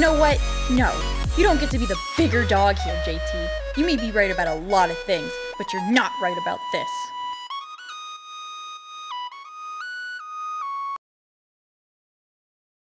know what? No, you don't get to be the bigger dog here, JT. You may be right about a lot of things, but you're not right about this.